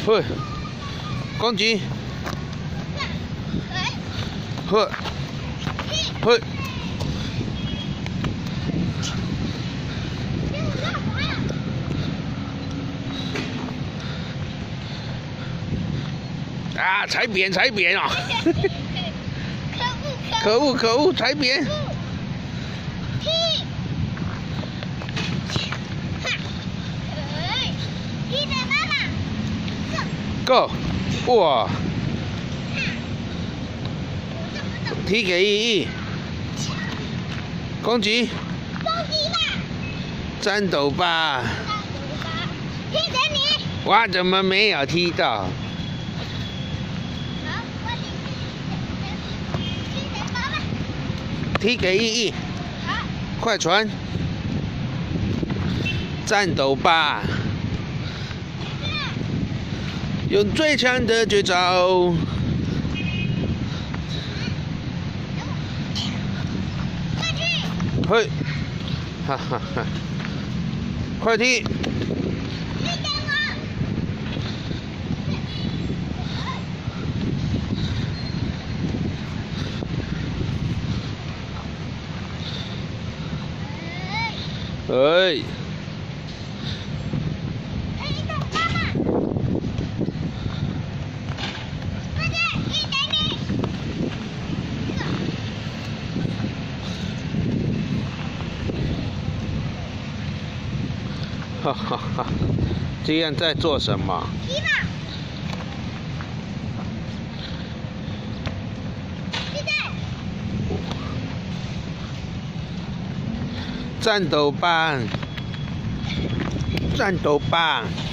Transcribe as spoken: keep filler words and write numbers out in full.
嘿，攻击，嘿，嘿。 啊！踩扁，踩扁啊！可恶，可恶，踩扁！Go！ 哇！踢给意义，攻击！ 攻击吧！ 战斗吧！ 踢给你！ 哇，怎么没有踢到？ 踢给意义，快传，战斗吧！用最强的绝招，嘿，哈哈哈！快踢！哎，哈哈哈！这样在做什么？ 踢吧！现在， 战斗吧！战斗吧！